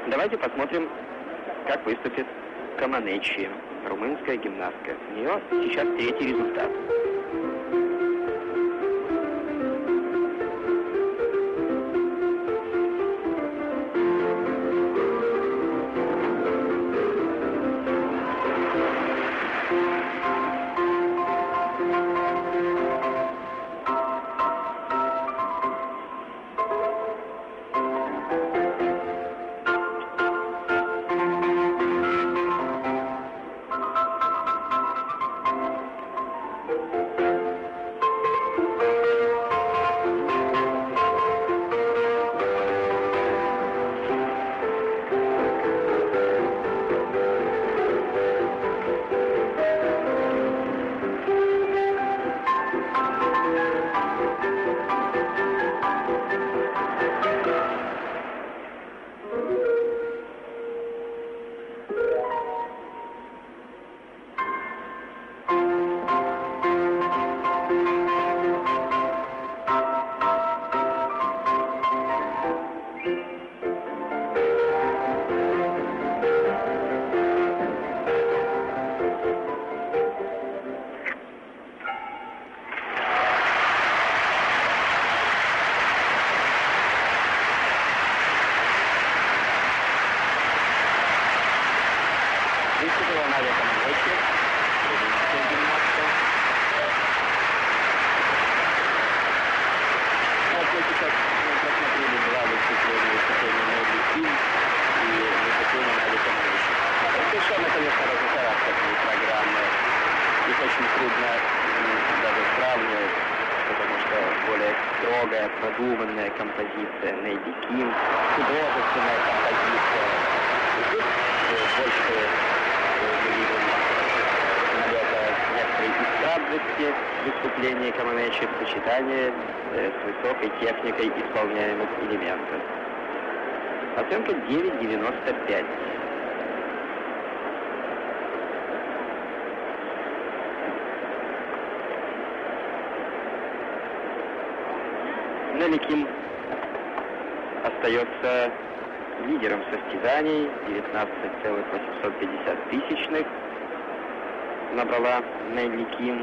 Давайте посмотрим, как выступит Команечи, румынская гимнастка. У нее сейчас третий результат. Выступила Надя Команечи, румынская гимнастка. Вот мы сейчас посмотрели два выступления на Ликим и выступление Нади Команечи. Совершенно, конечно, разнохарактерные программы. Их очень трудно даже сравнивать, потому что более строгая, продуманная композиция на Ликим, художественная композиция. И тут больше некоторой выступления Команечи в сочетании с высокой техникой исполняемых элементов. Оценка 9,95. Ликим остается лидером состязаний, 19,850 набрала Ликим.